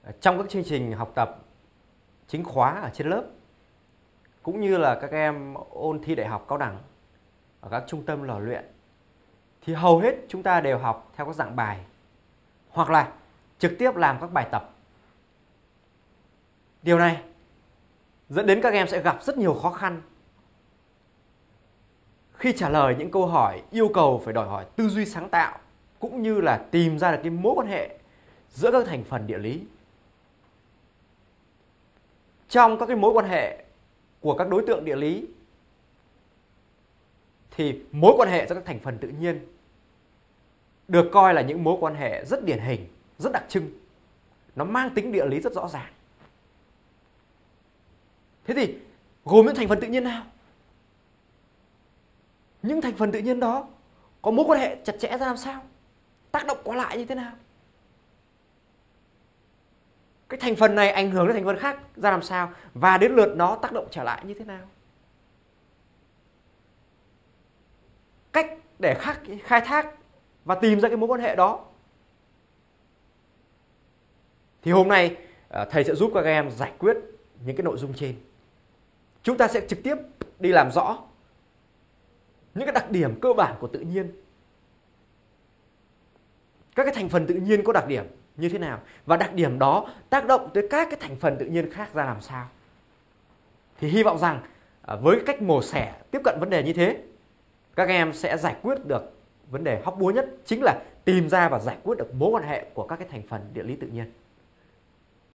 Trong các chương trình học tập chính khóa ở trên lớp, cũng như là các em ôn thi đại học cao đẳng ở các trung tâm lò luyện, thì hầu hết chúng ta đều học theo các dạng bài hoặc là trực tiếp làm các bài tập. Điều này dẫn đến các em sẽ gặp rất nhiều khó khăn khi trả lời những câu hỏi yêu cầu phải đòi hỏi tư duy sáng tạo, cũng như là tìm ra được cái mối quan hệ giữa các thành phần địa lý. Trong các cái mối quan hệ của các đối tượng địa lý thì mối quan hệ giữa các thành phần tự nhiên được coi là những mối quan hệ rất điển hình, rất đặc trưng. Nó mang tính địa lý rất rõ ràng. Thế thì gồm những thành phần tự nhiên nào? Những thành phần tự nhiên đó có mối quan hệ chặt chẽ ra làm sao? Tác động qua lại như thế nào? Cái thành phần này ảnh hưởng đến thành phần khác ra làm sao? Và đến lượt nó tác động trở lại như thế nào? Cách để khai thác và tìm ra cái mối quan hệ đó thì hôm nay thầy sẽ giúp các em giải quyết những cái nội dung trên. Chúng ta sẽ trực tiếp đi làm rõ những cái đặc điểm cơ bản của tự nhiên. Các cái thành phần tự nhiên có đặc điểm như thế nào, và đặc điểm đó tác động tới các cái thành phần tự nhiên khác ra làm sao. Thì hy vọng rằng với cách mổ xẻ tiếp cận vấn đề như thế, các em sẽ giải quyết được vấn đề hóc búa nhất, chính là tìm ra và giải quyết được mối quan hệ của các cái thành phần địa lý tự nhiên.